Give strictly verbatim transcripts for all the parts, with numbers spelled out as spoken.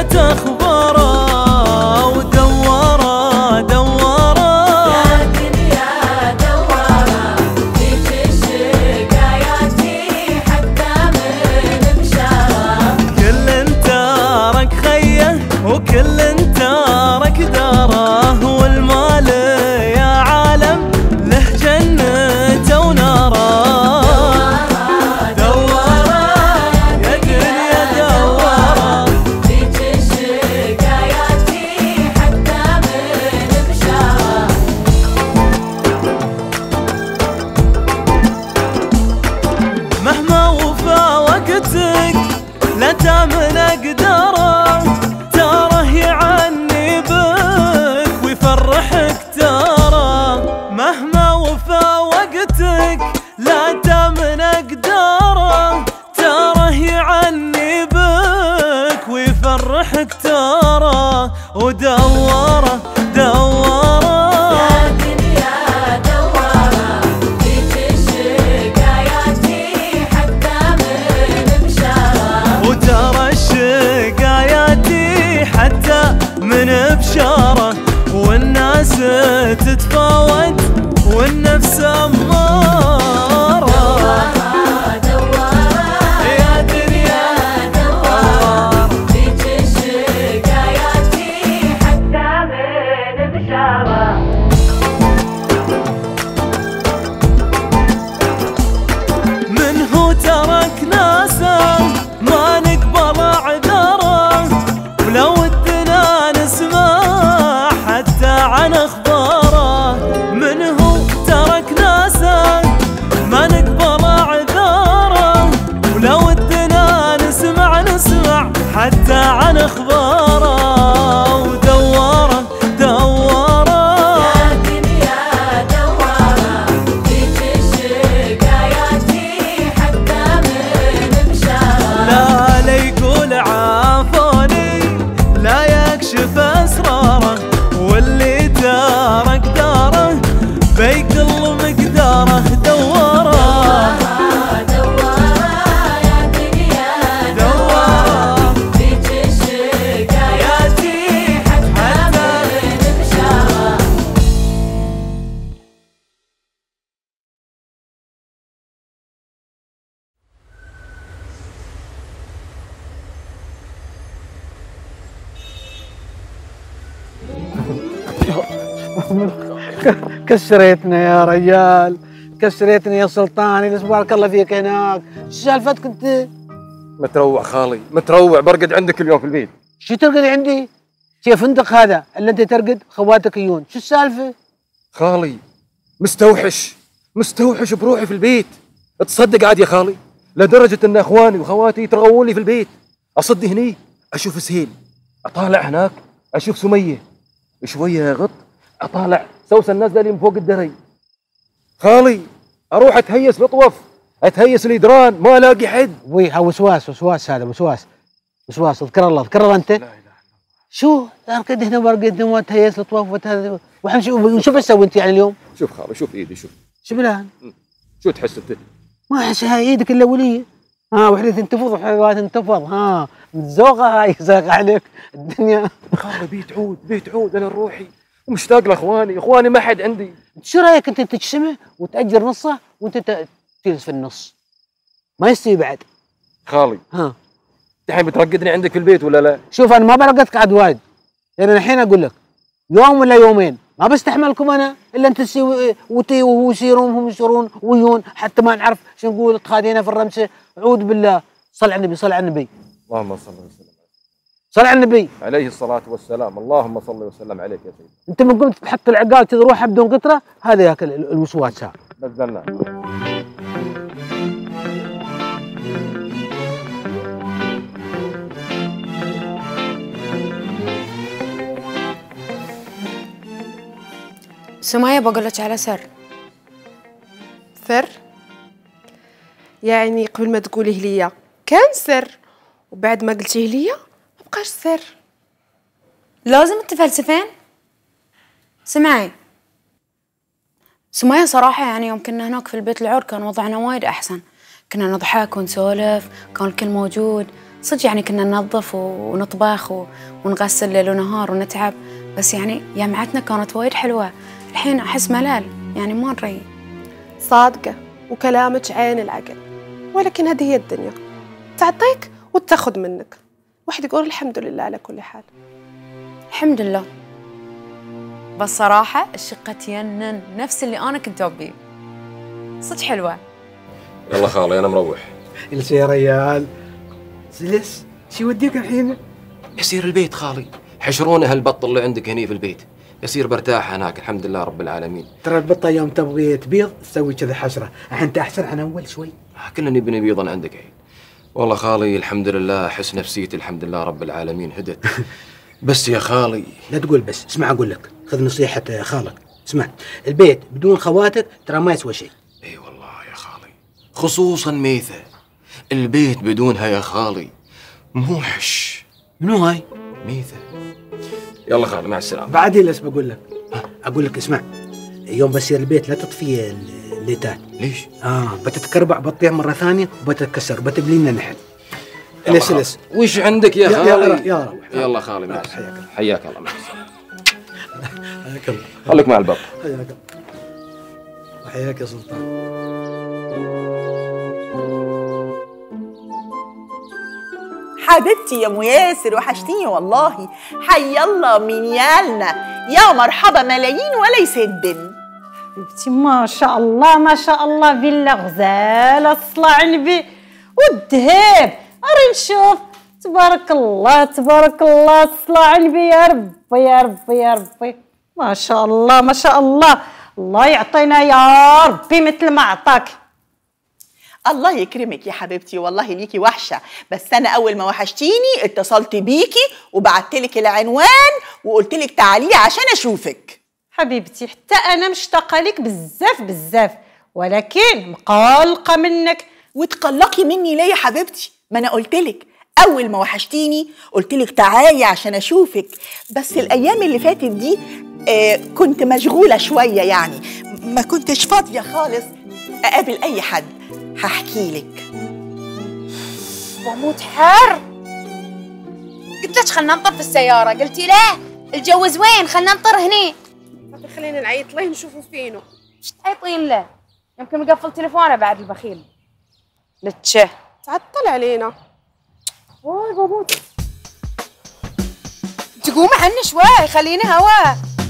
جت اخباره ودوره دوره يا دنيا دوره فيك الشقاياتي حتى من بشاره كل تارك خيه وكل تارك داره والمال يا عالم له جنته وناره دوره يا دنيا دوره فيك الشقاياتي حتى من بشاره مهما وفى وقتك لا تامن اقداره تراه يعني بك ويفرحك ترى مهما وفى وقتك لا تامن اقداره تراه يعني بك ويفرحك ترى ودوره دوره يا دنيا دوره فيك الشقاياتي حتى من بشاره وترى الشقاياتي حتى من بشاره والناس تتفاوت والنفس اماره دوره يا دنيا دوره فيك الشقاياتي حتى من بشاره من هو ترك ناسه ما نقبل اعذاره ولو ودنا نسمع حتى عن اخباره من هو ترك ناسه ما نقبل اعذاره ولو ودنا نسمع نسمع حتى عن اخباره ودوره دوره يا دنيا دوره فيك الشقاياتي حتى من بشاره لا لا يقول عافوني لا يكشف اسراره واللي تارك داره بيقل مقداره دوره دوره يا دنيا دوره فيك الشقاياتي حتى من بشاره كسرتنا يا رجال، كسرتنا يا سلطان. بس بارك الله فيك هناك. شو سالفتك انت؟ متروع خالي متروع، برقد عندك اليوم في البيت. شو ترقد عندي؟ شي فندق هذا اللي انت ترقد خواتك يجون، شو السالفه؟ خالي مستوحش مستوحش بروحي في البيت. تصدق عاد يا خالي لدرجة ان اخواني وخواتي يترغبون لي في البيت. اصد هني اشوف سهيل، اطالع هناك اشوف سمية، شوية غط اطالع سوسن نازلة لي من فوق الدري. خالي اروح اتهيس لطوف، اتهيس الادران ما الاقي حد. وي ها وسواس وسواس هذا وسواس وسواس. اذكر الله اذكر الله انت. لا لا شو ارقد هنا وارقد هنا واتهيس لطوف هذا وشوف ايش سوي انت يعني اليوم؟ شوف خالي شوف ايدي شوف. شو بلان؟ شو تحس انت؟ ما احس هاي ايدك الاوليه. ها وحده تنتفض وحده تنتفض. ها متزوقه هاي زاق عليك الدنيا. خالي بيت عود بيت عود انا روحي ومشتاق لاخواني، اخواني ما حد عندي. شو رايك انت تجسمه وتاجر نصه وانت ت- تجلس في النص؟ ما يستوي بعد. خالي ها الحين بترقدني عندك في البيت ولا لا؟ شوف انا ما برقدك عاد وايد، لان انا الحين اقول لك يوم ولا يومين ما بستحملكم انا الا انت تسوي وتي وهو يسيرون وهم يسيرون ويون حتى ما نعرف شو نقول تخادينا في الرمسه. اعوذ بالله. صل على النبي صل على النبي اللهم صل وسلم صل على النبي. عليه الصلاة والسلام. اللهم صل وسلم عليك يا سيدي. انت من قمت تحط العقال كذا روحها بدون قطره، هذا ياكل الوسواس هذا. نزلنا. سمية بقول لك على سر. سر؟ يعني قبل ما تقوليه ليا كان سر وبعد ما قلتيه ليا ما بقاش سر. لازم تفلسفين؟ سمعي سمية صراحة يعني يوم كنا هناك في البيت العور كان وضعنا وايد أحسن، كنا نضحك ونسولف، كان الكل موجود. صدق يعني كنا ننظف ونطبخ ونغسل ليل ونهار ونتعب، بس يعني جامعتنا كانت وايد حلوة. الحين أحس ملل، يعني ما نري. صادقة وكلامك عين العقل، ولكن هذه هي الدنيا، تعطيك وتاخذ منك. واحد يقول الحمد لله على كل حال. الحمد لله. بس صراحة الشقة تينن نفس اللي أنا كنت أبيه، صدق حلوة. يلا خالي أنا مروح. إلس يا ريال. سلس شو يوديك الحين؟ يصير البيت خالي، حشرونه هالبط اللي عندك هني في البيت، يصير برتاح هناك الحمد لله رب العالمين. ترى البطة يوم تبغي تبيض تسوي كذا حشرة، الحين تحسن عن أول شوي. كلنا نبي نبيض عندك الحين. والله خالي الحمد لله أحس نفسيتي الحمد لله رب العالمين هدت. بس يا خالي لا تقول بس، اسمع أقول لك، خذ نصيحة خالك، اسمع، البيت بدون خواتك ترى ما يسوى شيء. اي والله يا خالي، خصوصا ميثة، البيت بدونها يا خالي موحش. منو هاي؟ ميثة. يلا خالي مع السلامة. بعدين ليش بقول لك؟ أقول لك اسمع، يوم بصير البيت لا تطفي الليتات. ليش؟ آه بتتكربع بتطيح مرة ثانية وبتتكسر بتبلينا نحن. ليش ليش؟ وش عندك يا خالي؟ يا يا رب. يلا خالي مع السلامة. حياك الله. مع السلامة. حياك الله. خليك مع البط. حياك الله. وحياك يا سلطان. حبيبتي يا ام ياسر وحشتيني والله. حي الله من يالنا، يا مرحبا ملايين ولا يسدن. حبيبتي ما شاء الله ما شاء الله، فيلا غزاله الصلاة على النبي والذهب. اري نشوف، تبارك الله تبارك الله، الصلاة على النبي. يا ربي يا ربي يا ربي، ما شاء الله ما شاء الله. الله يعطينا يا ربي مثل ما اعطاك. الله يكرمك يا حبيبتي، والله ليكي وحشه، بس انا اول ما وحشتيني اتصلت بيكي وبعتلك العنوان وقلتلك تعالي عشان اشوفك. حبيبتي حتى انا مشتاقه لك بزاف بزاف، ولكن مقلقه منك. وتقلقي مني ليه يا حبيبتي؟ ما انا قلتلك اول ما وحشتيني قلتلك تعالي عشان اشوفك، بس الايام اللي فاتت دي آه كنت مشغوله شويه، يعني ما كنتش فاضيه خالص اقابل اي حد. هحكي لك. بموت حر. قلت لك خلنا نطر في السيارة، قلتي لا الجوز وين، خلنا نطر هني. طب خلينا نعيط له نشوفه فينه. ايش تعيطين له؟ يمكن مقفل تليفونه بعد البخيل. لتشه تعطل علينا. واي بموت. تقوم عني شوي خليني هوا.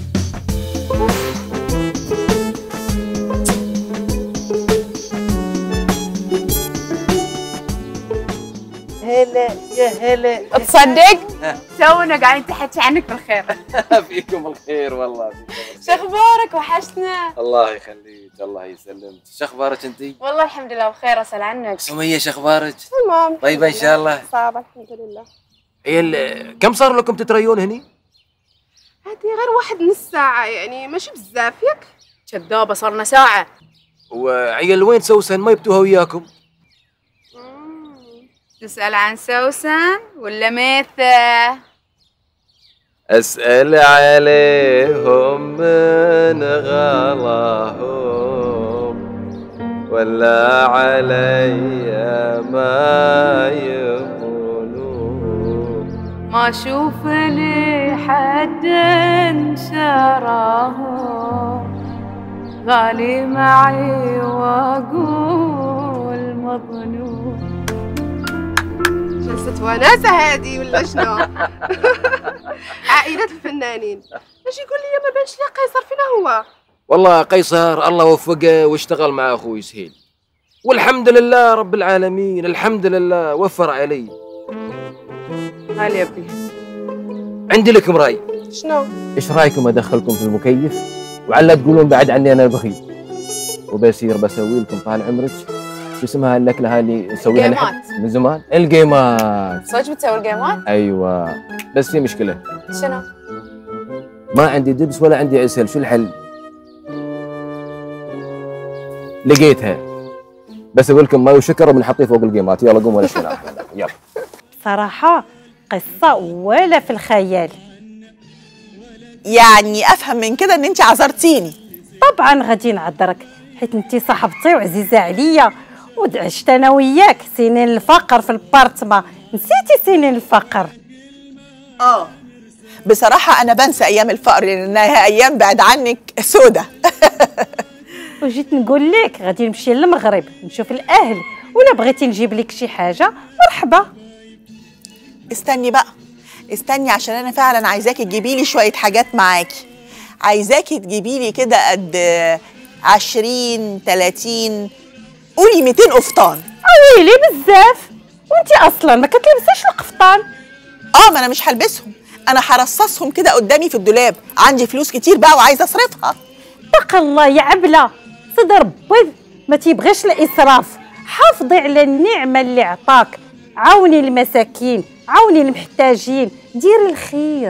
هلا يا هلا. تصدق تونا قاعدين تحكي عنك بالخير. فيكم الخير والله. شو اخبارك؟ وحشتنا. الله يخليك الله يسلمك. شو اخبارك انتي؟ والله الحمد لله بخير، اسال عنك. سمية شو اخبارك؟ تمام طيبة ان شاء الله. صعبة الحمد لله. هي كم صار لكم تتريون هني؟ هذه غير واحد نص ساعة، يعني ماشي بزاف ياك؟ كذابة صارنا ساعة. وعيال وين سوسن ما يبتوها وياكم؟ تسأل عن سوسن ولا ميثة؟ أسأل عليهم من غلاهم ولا علي ما يقولون. ما أشوف لي حد شراهم، غالي معي وأقول مظنون. جلسة وناسة هذه ولا شنو؟ عائلة الفنانين. ايش يقول لي ما بانش لي قيصر فينا هو؟ والله قيصر الله وفقه واشتغل مع اخوي سهيل، والحمد لله رب العالمين، الحمد لله وفر علي. هالي ابي عندي لكم راي. شنو؟ ايش رايكم ادخلكم في المكيف وعلا تقولون بعد عني انا بخيل، وبصير بسوي لكم طال عمرك شو اسمها الاكله هاي اللي نسويها نحن من زمان؟ الجيمات. صدق بتسوي الجيمات؟ ايوه، بس في مشكله. شنو؟ ما عندي دبس ولا عندي عسل، شو الحل؟ لقيتها، بس اقول لكم ماي وشكر وبنحطيه فوق الجيمات. يلا قوموا ولا شيء. يلا. صراحة قصة ولا في الخيال. يعني افهم من كده ان انت عذرتيني؟ طبعا غادي نعذرك، حيت انت صاحبتي وعزيزة عليا، وعشت انا وياك سنين الفقر في البارتما، نسيتي سنين الفقر. اه بصراحة أنا بنسى أيام الفقر لأنها أيام بعد عنك سودة. وجيت نقول لك غادي نمشي للمغرب نشوف الأهل، ولا بغيتي نجيب لك شي حاجة مرحبا. استني بقى استني عشان أنا فعلا عايزاكي تجيبي لي شوية حاجات معاكي. عايزاكي تجيبي لي كده قد عشرين تلاتين قولي ميتين قفطان. ويلي بزاف، وانتي أصلا ما كتلبسيش القفطان. اه ما أنا مش هلبسهم، أنا هرصصهم كده قدامي في الدولاب، عندي فلوس كتير بقى وعايزة أصرفها. اتق الله يا عبلة، صدر بيض ما تيبغيش الإسراف، حافظي على النعمة اللي عطاك، عاوني المساكين، عاوني المحتاجين، ديري الخير.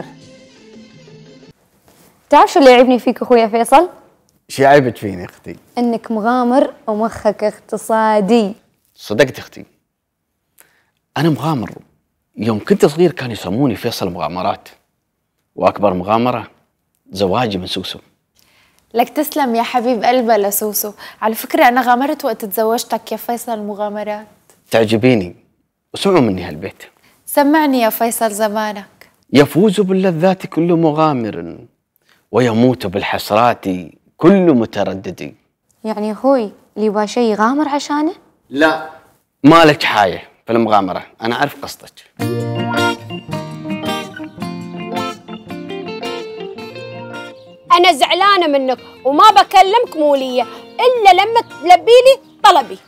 تعرف شو اللي يعجبني فيك اخويا فيصل؟ شي عيبت فيني اختي؟ انك مغامر ومخك اقتصادي. صدقت اختي، انا مغامر. يوم كنت صغير كانوا يسموني فيصل مغامرات، واكبر مغامره زواجي من سوسو. لك تسلم يا حبيب قلبها لسوسو. على فكرة أنا غامرت وقت تزوجتك يا فيصل مغامرات. تعجبيني وسمعوا مني هالبيت. سمعني يا فيصل زمانك. يفوز باللذات كل مغامر، ويموت بالحسرات كل متردد. يعني اخوي اللي يبغى شيء يغامر عشانه؟ لا مالك حاجه في المغامره، انا اعرف قصدك. أنا زعلانة منك وما بكلمك مولية إلا لما تلبي لي طلبي.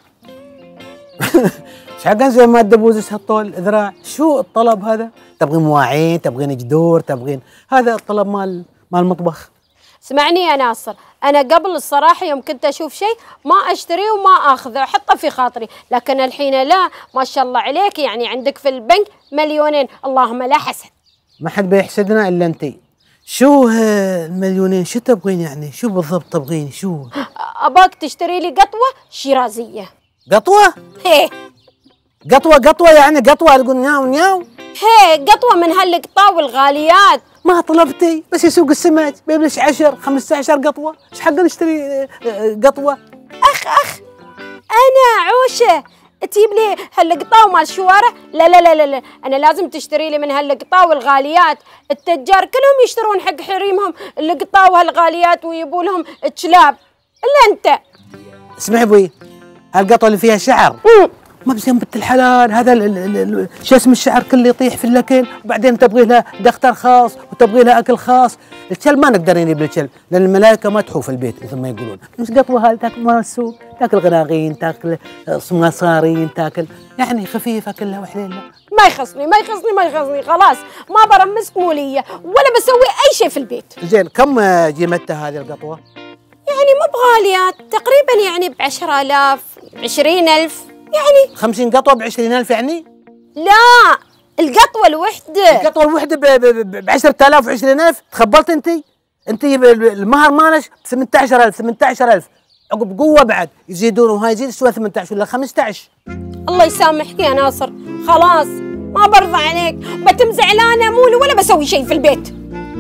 شحال زي ما تدبوزس هالطول ذراع، شو الطلب هذا؟ تبغين مواعين، تبغين جدور، تبغين هذا الطلب مال مال المطبخ. اسمعني يا ناصر، أنا قبل الصراحة يوم كنت أشوف شيء ما أشتريه وما أخذه أحطه في خاطري، لكن الحين لا، ما شاء الله عليك، يعني عندك في البنك مليونين، اللهم لا حسد. ما حد بيحسدنا إلا أنتي. شو المليونين شو تبغين يعني؟ شو بالضبط تبغين؟ شو؟ أباك تشتري لي قطوة شيرازية. قطوة؟ هي قطوة قطوة يعني قطوة تقول نياو نياو؟ هي قطوة من هالقطاوة والغاليات. ما طلبتي بس يسوق السمك بيبلش عشر خمسة عشر قطوة، ايش حق نشتري قطوة؟ أخ أخ أنا عوشة تجيب لي هالقطاوة مال الشوارع؟ لا لا لا لا لا، أنا لازم تشتري لي من هالقطاوة الغاليات، التجار كلهم يشترون حق حريمهم القطاوة هالغاليات ويبوا لهم كلاب، إلا أنت. اسمعي ابوي، هالقطوة اللي فيها شعر ما بزين بنت الحلال، هذا شو اسم الشعر كله يطيح في الاكل، وبعدين تبغي لها دختر خاص وتبغي لها اكل خاص. الكلب ما نقدر نجيب الكلب لان الملائكه ما تحوف البيت مثل ما يقولون. مش قطوه هذه تاكل مال السوق، تاكل غراغين، تاكل صماصارين، تاكل يعني خفيفه كلها وحليله. ما يخصني ما يخصني ما يخصني، خلاص ما برمسك موليه ولا بسوي اي شيء في البيت. زين كم قيمتها هذه القطوه؟ يعني مو بغاليات، تقريبا يعني ب عشرة آلاف عشرين ألف يعني. خمسين قطوة ب عشرين ألف يعني؟ لا القطوة الوحدة. القطوة الوحدة ب عشرة آلاف و عشرين ألف، تخبلت أنت؟ أنت المهر مالك ب ثمانية عشر ألف ثمانية عشر ألف، عقب قوة بعد يزيدون وهاي يزيد سوى ثمانية عشر ولا خمسة عشر. الله يسامحك يا ناصر، خلاص ما برضى عليك، بتم زعلانة مولي ولا بسوي شيء في البيت.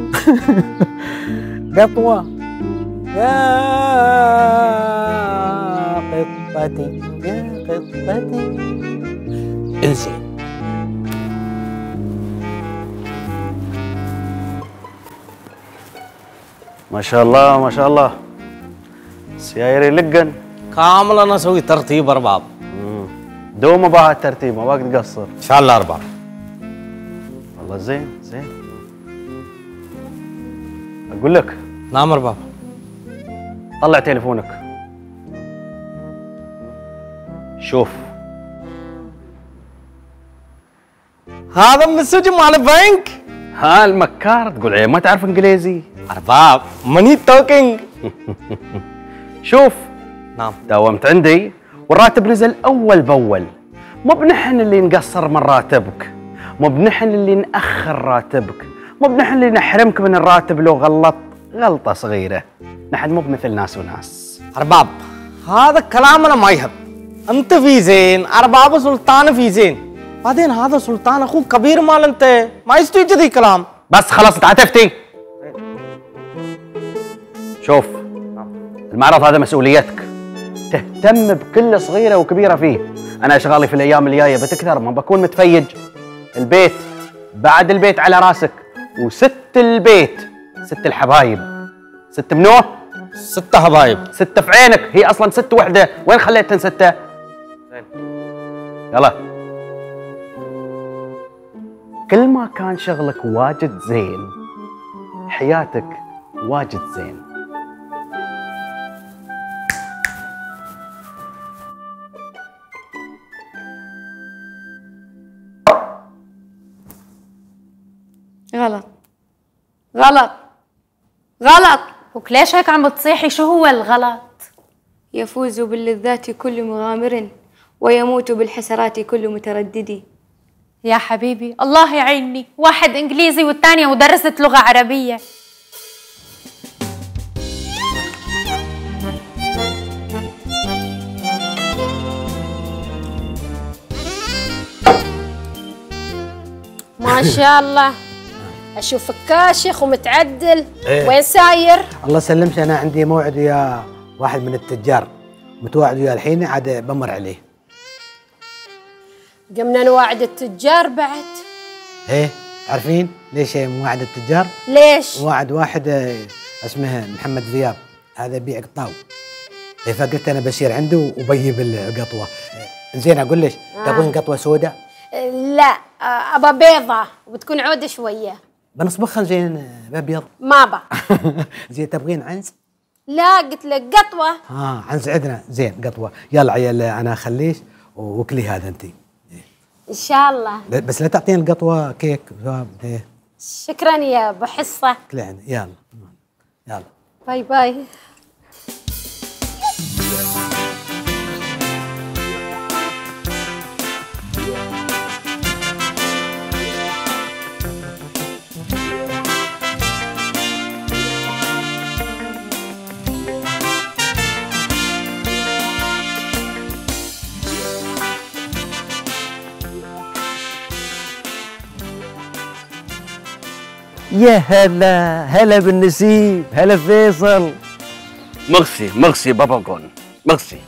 قطوة يا قطتي يا قطتي انسي. ما شاء الله ما شاء الله، سيايري لقن كامل. انا اسوي ترتيب ارباب. دوم بها الترتيب ما باك تقصر ان شاء الله ارباب. والله زين زين. اقول لك نعم ارباب. طلع تليفونك شوف. هذا مسج مال البنك. ها المكار تقول عليه ما تعرف انجليزي؟ ارباب ماني توكينج. شوف نعم داومت عندي والراتب نزل اول باول، مو بنحن اللي نقصر من راتبك، مو بنحن اللي ناخر راتبك، مو بنحن اللي نحرمك من الراتب لو غلط غلطه صغيره، نحن مو بمثل ناس وناس. ارباب هذا الكلام انا ما يهب، انت في زين، ارباب سلطان في زين، بعدين هذا سلطان اخوك كبير مال انت، ما يستوي كذي كلام. بس خلاص تعتفتي. شوف المعرض هذا مسؤوليتك، تهتم بكل صغيره وكبيره فيه. انا اشغالي في الايام الجايه بتكثر، ما بكون متفيج. البيت بعد البيت على راسك، وست البيت ست الحبايب. ست منو؟ ستة حبايب. ستة في عينك، هي اصلا ست وحده، وين خليتهن ستة؟ زين يلا. كل ما كان شغلك واجد زين حياتك واجد زين. غلط غلط غلط. وك ليش هيك عم بتصيحي؟ شو هو الغلط؟ يفوز باللذات كل مغامر ويموت بالحسرات كل متردد. يا حبيبي الله يعيني، واحد انجليزي والثانيه مدرسة لغة عربية. ما شاء الله اشوفك كاشخ ومتعدل. إيه. وين ساير؟ الله يسلمك، انا عندي موعد ويا واحد من التجار، متواعد وياه الحين، عاد بمر عليه. قمنا نواعد التجار بعد. ايه تعرفين ليش مواعد التجار؟ ليش؟ مواعد واحد اسمه محمد ذياب، هذا يبيع قطاو. إيه فقلت انا بسير عنده وبجيب القطوه. زين اقول لك آه. تبغين قطوه سوداء؟ لا ابى بيضه وبتكون عوده شويه. بنصبخها زين بابيض؟ ما با. زين تبغين عنز؟ لا قلت لك قطوه. اه عنز عندنا. زين قطوه. يلا عيال انا اخليش وكلي هذا انت ان شاء الله. بس لا تعطين القطوه كيك. ايه شكرا يا ابو حصه. كلي عندي. يلا يلا باي باي. يا هلا هلا بالنسيب، هلا فيصل. مغسي مغسي بابا جون مغسي.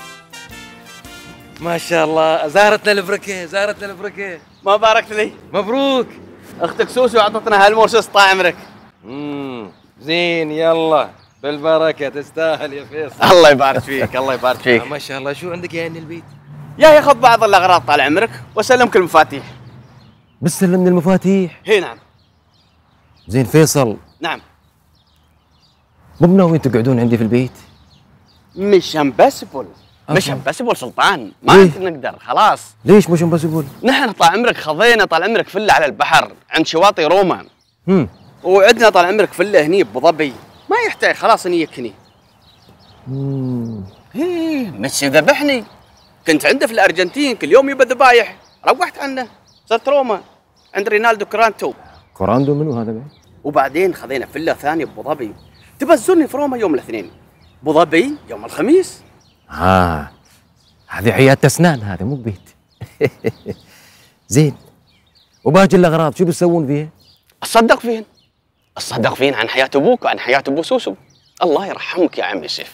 ما شاء الله زارتنا البركه، زارتنا البركه. ما باركت لي. مبروك. اختك سوسو اعطتنا هالموسس طال عمرك. امم زين يلا بالبركه، تستاهل يا فيصل. الله يبارك فيك الله يبارك فيك. ما شاء الله. شو عندك يا عين البيت؟ يا ياخذ بعض الاغراض طال عمرك واسلمك المفاتيح. بس سلمني المفاتيح؟ هي نعم. زين فيصل. نعم. مو بناويين تقعدون عندي في البيت؟ مش امباسبل. مش امباسبل سلطان، ما ليه؟ نقدر خلاص. ليش مش امباسبل؟ نحن طال عمرك خذينا طال عمرك فله على البحر عند شواطئ روما. امم وعندنا طال عمرك فله هني بابو ظبي، ما يحتاج خلاص نيك هني. امم ايه ميسي ذبحني. كنت عنده في الارجنتين كل يوم يبى ذبايح، روحت عنه صرت روما عند رينالدو كرانتو. كوراندو منو هذا بعد؟ وبعدين خذينا فله ثانيه بابو ظبي. تبى تزورني في روما يوم الاثنين، ابو ظبي يوم الخميس. اه هذه عيادة اسنان، هذا مو بيت. زين وباقي الاغراض شو بتسوون فيها؟ اصدق فين؟ اصدق فين عن حياه ابوك وعن حياه ابو سوسو. الله يرحمك يا عمي سيف.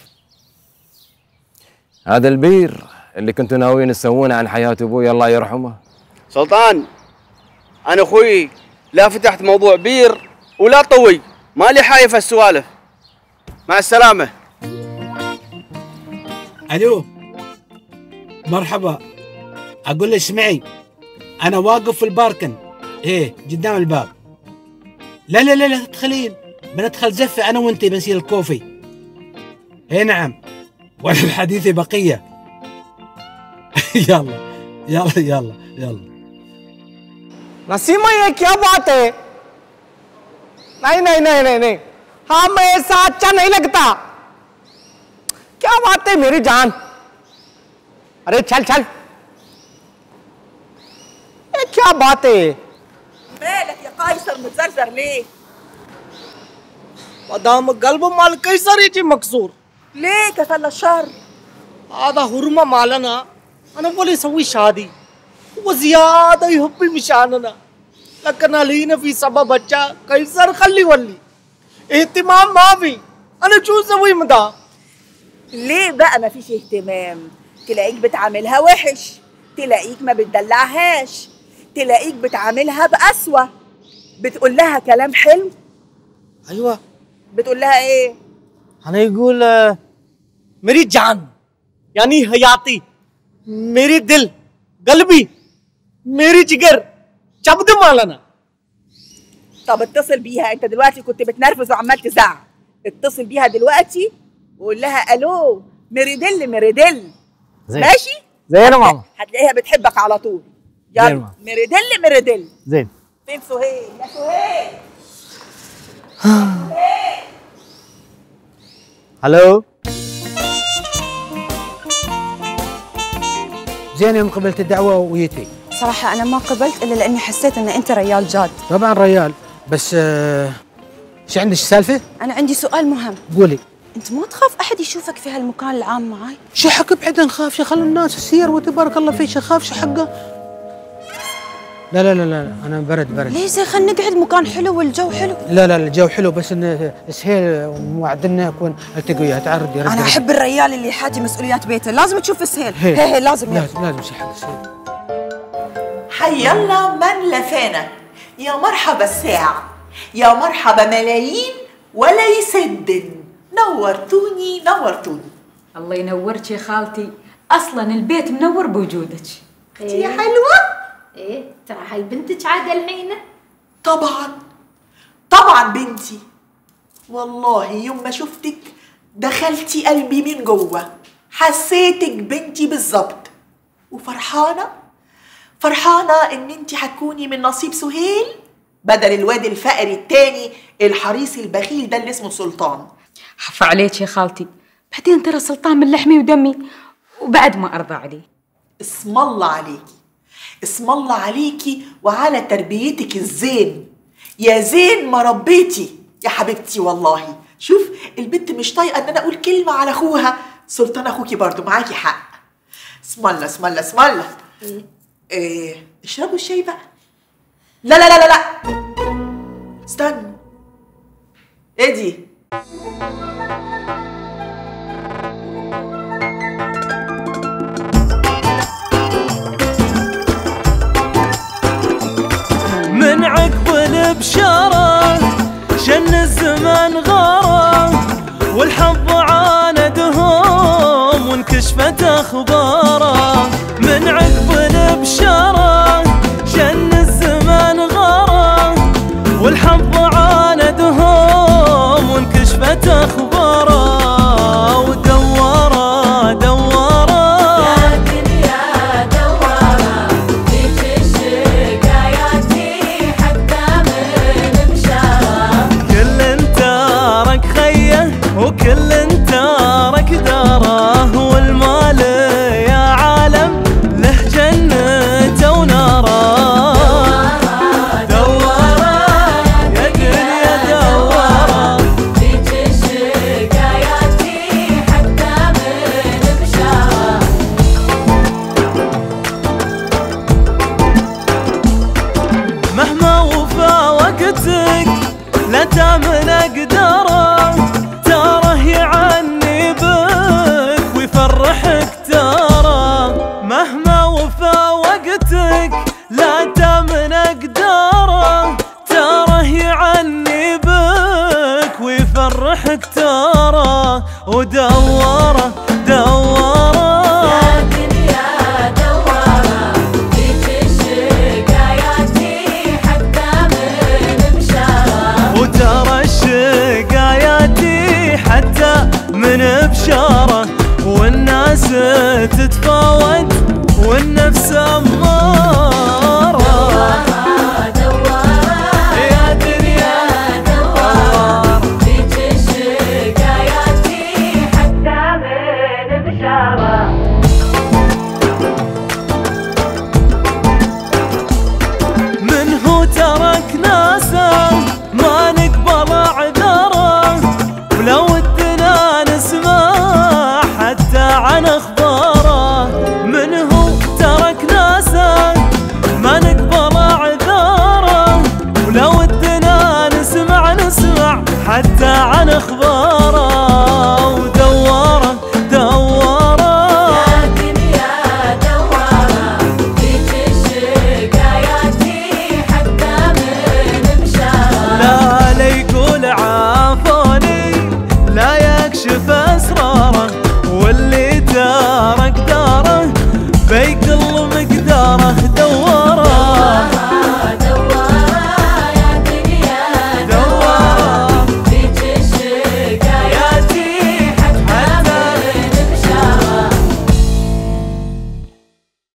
هذا البير اللي كنتوا ناويين تسوونه عن حياه ابوي الله يرحمه. سلطان انا اخوي لا فتحت موضوع بير ولا طوي، مالي حايف هالسوالف. مع السلامه. الو مرحبا. اقول لك اسمعي، انا واقف في الباركن ايه قدام الباب. لا لا لا لا تدخلين، بندخل زفه انا وانتي بنصير الكوفي. ايه نعم، وللحديث بقيه. يلا يلا يلا يلا. नसीमा ये क्या बात है? नहीं नहीं नहीं नहीं नहीं हाँ मैं ऐसा अच्छा नहीं लगता। क्या बात है मेरी जान? अरे चल चल। ये क्या बात है? مالك يا قيصر متزرزر ليه؟ مدام قلب مال قيصر يجي مكسور. ليه كفل الشر؟ هذا هرمة مالنا، أنا بولي أسوي شادي وزيادة يحبني مشاننا، لكن علينا في سبب بچا قيصر خلي ولي اهتمام ما في. أنا شو أسوي مدام؟ ليه بقى ما فيش اهتمام؟ تلاقيك بتعاملها وحش، تلاقيك ما بتدلعهاش، تلاقيك بتعاملها بقسوة، بتقول لها كلام حلو. ايوه بتقول لها ايه؟ انا يقول آه، मेरी जान यानी हयाती मेरी दिल قلبي मेरी जिगर शब्द मालाना. طب اتصل بيها، انت دلوقتي كنت بتنرفز وعمال تزعق، اتصل بيها دلوقتي وقول لها الو ميريدل ميريدل. زين. ماشي؟ زين يا ماما. هتلاقيها بتحبك على طول. زين يلا ماما. ميريدل ميريدل. زين. فين سهيل؟ يا سهيل. الو. زين يوم قبلت الدعوه ويتي. صراحة أنا ما قبلت إلا لأني حسيت إن أنت ريال جاد. طبعا ريال، بس آه، شو عندك سالفه؟ أنا عندي سؤال مهم. قولي. أنت ما تخاف أحد يشوفك في هالمكان العام معاي؟ شو حق ابعد نخاف، شو خلي الناس تسير وتبارك الله فيه، شو خاف شو حقه؟ لا لا لا لا انا برد برد. ليش زين خلينا نقعد مكان حلو والجو حلو. لا لا الجو حلو، بس انه سهيل وعدنا اكون التقي وياها. تعال ردي ردي. أنا أحب الريال اللي يحاتي مسؤوليات بيته، لازم تشوف سهيل. هي هي هي لازم لازم لازم شي حق سهيل. حي الله من لفانا، يا مرحبا الساعة، يا مرحبا ملايين ولا يسدن، نورتوني نورتوني. الله ينورك يا خالتي، اصلا البيت منور بوجودك. اختي يا حلوة. ايه ترى هاي بنتك عادة الحين؟ طبعا طبعا بنتي، والله يوم ما شفتك دخلتي قلبي من جوه، حسيتك بنتي بالظبط، وفرحانة فرحانة ان انتي هتكوني من نصيب سهيل بدل الواد الفقري التاني الحريص البخيل ده اللي اسمه سلطان. حف عليك يا خالتي، بعدين ترى سلطان من لحمي ودمي وبعد ما ارضى عليه. اسم الله عليكي، اسم الله عليكي وعلى تربيتك الزين، يا زين ما ربيتي يا حبيبتي. والله شوف البنت مش طايقه ان انا اقول كلمه على اخوها سلطان، اخوكي برضو معاكي حق. اسم الله اسم الله اسم الله. ايه اشربوا الشاي بقى. لا لا لا لا لا استنى، ايه دي؟ من عقب البشارة شن الزمان غارة، والحظ عاندهم وانكشفت اخباره. من عقب البشارة شن الزمان غارة، والحظ عاندهم وانكشفت اخباره. ودوره دوره يا دنيا دوره، فيك الشقاياتي حتى من بشاره. كل تارك خيه وكل تارك داره، والمال يا عالم له جنته وناره. دوره يا دنيا دوره، فيك الشقاياتي حتى من بشاره. مهما وفى وقتك لا تامن اقداره، تراه يعني بك ويفرحك ترى. مهما وفى وقتك لا تامن اقداره، تراه يعني بك ويفرحك ترى. ودوره دوره